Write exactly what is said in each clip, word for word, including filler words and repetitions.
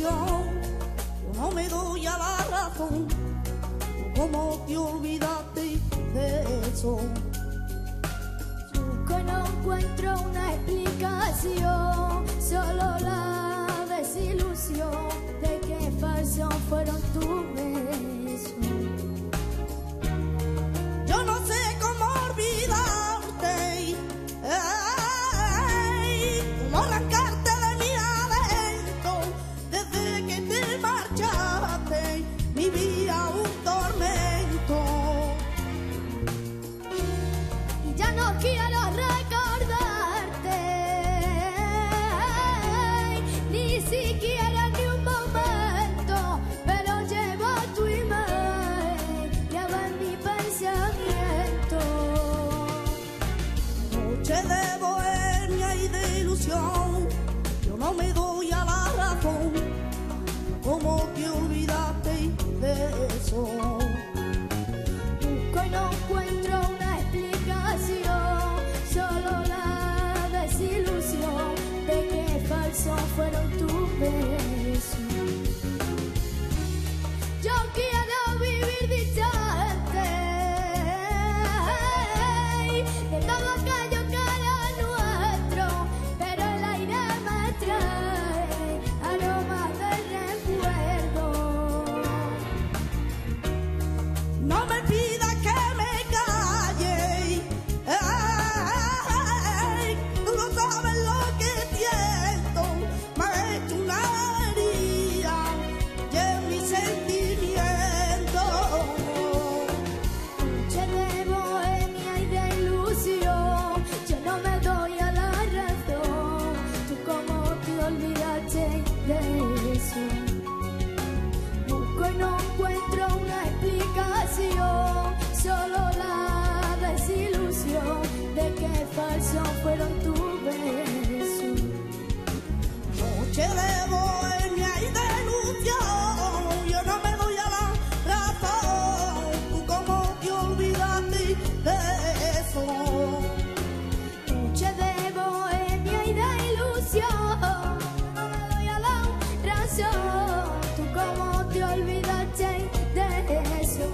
ilusión, yo no me doy a la razón. ¿Cómo te olvidaste de eso? Busco y no encuentro una explicación, solo la desilusión de que falsos fueron tus besos. Yo no sé cómo olvidarte, ey, cómo arrancarte de mi adentro. Desde que te marchaste vivía un tormento. Y ya no quiero recordarte, ni siquiera ni un momento, pero llevo tu imagen, lleva en mi pensamiento. Noche de bohemia y de ilusión, yo no me doy a la razón. ¿Cómo te olvidaste de eso? Busco y no encuentro una explicación, solo la desilusión de que falsos fueron tus besos. Yo quiero vivir distante de todo aquello que era nuestro, pero el aire me trae aromas de recuerdo. No me pidas que me calle, ey, tú no sabes lo que siento. Me he hecho una herida y en mi sentimiento. Noche de bohemia y de ilusión, yo no me doy a la razón. Tú cómo te olvidaste de eso. Busco y no encuentro una explicación, solo la desilusión de que falsos fueron tus besos. Noche de bohemia y de ilusión, yo no me doy a la razón. Tú cómo te olvidaste de eso. Noche de bohemia y de ilusión, no me doy a la razón. Tú cómo te olvidaste de eso.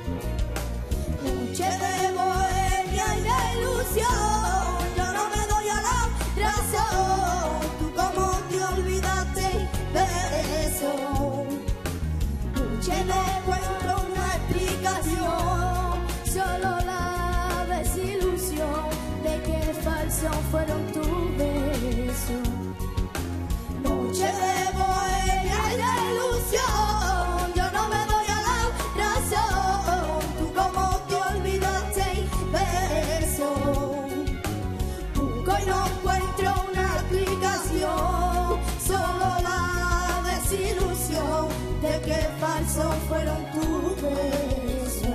Noche de bohemia y de ilusión, yo no me doy a la razón. Tú cómo te olvidaste de eso. Noche No de encuentro una explicación. solo la desilusión de que falsos fueron tus besos. Noche de bohemia y de ilusión, yo no me doy a la razón. Tú cómo te olvidaste de eso. Busco y no encuentro una explicación, solo la desilusión de que falsos fueron tus besos.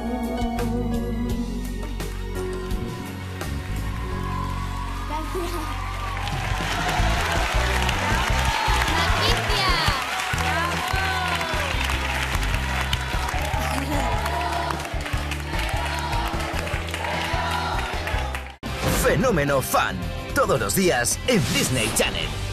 Gracias. Fenómeno Fan, todos los días en Disney Channel.